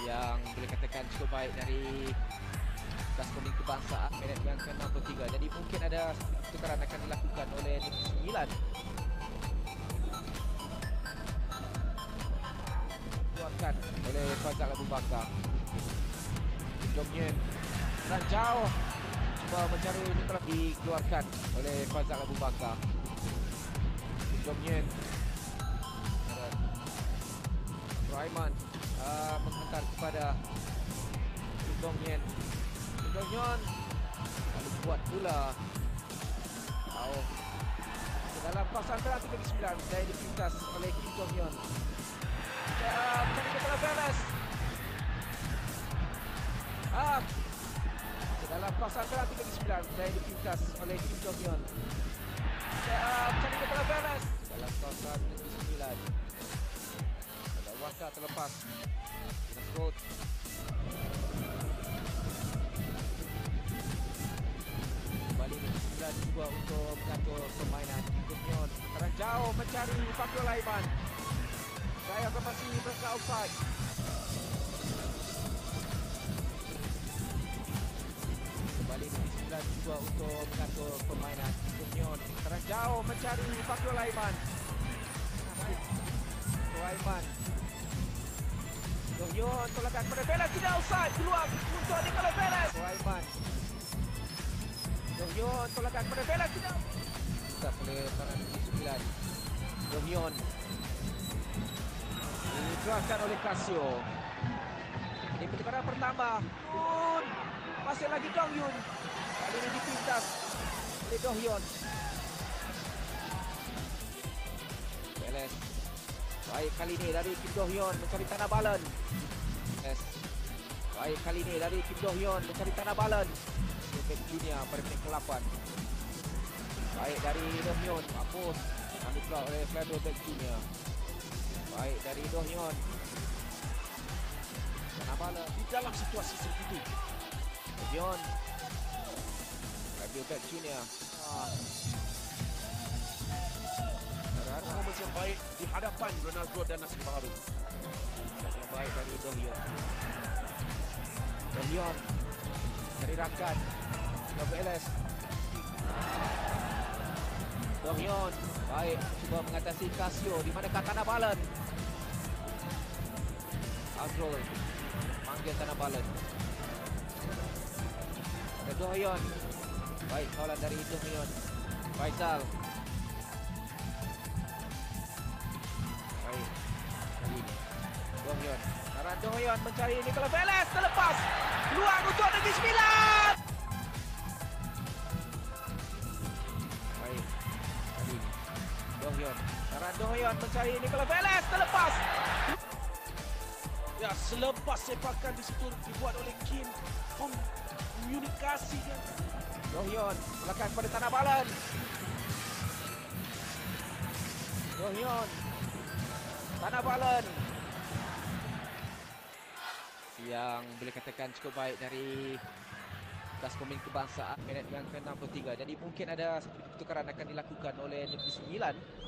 yang boleh katakan cukup baik dari bekas pemain kebangsaan minit yang ke-63. Jadi mungkin ada tukaran akan dilakukan oleh negeri Sembilan. Keluarkan oleh Fazal Abu Bakar. Kim DooHyun serang jauh, cuba mencari neutral, dikeluarkan oleh Fazal Abu Bakar. Kim DooHyun, Sulaiman menghantar kepada Kim DooHyun. Kim DooHyun lalu buat pula dalam pasaran penalti ke-9 dari dipintas oleh Kim DooHyun. Mencari kepala Veles. Dalam pasaran penalti ke-9 dari dipintas oleh Kim DooHyun. Mencari kepala Veles. Dalam pasaran ke-9 ada Waka terlepas. Dinas Road. Kembali negeri 9 cuba untuk mengatur permainan. Kim DooHyun serang jauh mencari Fakir Laiman. Saya masih berada offside. Kembali negeri 9 cuba untuk mengatur permainan. Kim DooHyun serang jauh mencari Fakir Laiman. Sulaiman. DooHyun tolakkan kepada Veles, tidak offside, keluar untuk Nicola Veles. Sulaiman. DooHyun tolakkan kepada Veles, tidak. Kita boleh tangan negeri 9. DooHyun dikeluarkan oleh Casio. Ini pertukaran pertama. Masih lagi DooHyun. Kali ini dipintas oleh DooHyun. Veles. Baik kali ini dari Kim DooHyun mencari tanah balan. Baik kali ini dari Kim DooHyun mencari tanah balan. Bek Junior pada menit ke-8. Baik dari DooHyun, hapus. Ambil pula oleh Flado Bek Junior. Baik dari DooHyun. Tanah balan di dalam situasi seperti itu. DooHyun. Flado Bek Junior. Performance yang baik di hadapan Ronaldo dan Nasir Baharu. Yang baik dari DooHyun. DooHyun dari rakan Veles. DooHyun baik cuba mengatasi Casio. Di manakah tanah balan? Azrul manggil tanah balan. Ada DooHyun. Baik kawalan dari DooHyun. Faisal. Baik kali ini DooHyun. Sekarang DooHyun mencari Nicola Veles, terlepas. Peluang untuk negeri 9. Baik kali ini DooHyun. Sekarang DooHyun mencari Nicola Veles, terlepas. Ya, selepas sepakan di situ dibuat oleh Kim, komunikasinya. DooHyun melekat pada tanah balan. DooHyun tanah balan yang boleh katakan cukup baik dari bekas pemain kebangsaan minit yang ke-63. Jadi mungkin ada pertukaran akan dilakukan oleh negeri Sembilan.